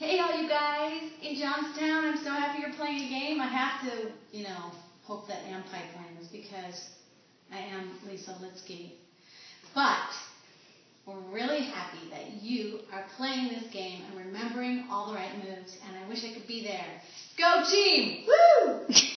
Hey, all you guys in Johnstown, I'm so happy you're playing a game. I have to, hope that Ampipe wins because I am Lisa Litsky. But we're really happy that you are playing this game and remembering all the right moves, and I wish I could be there. Go team! Woo!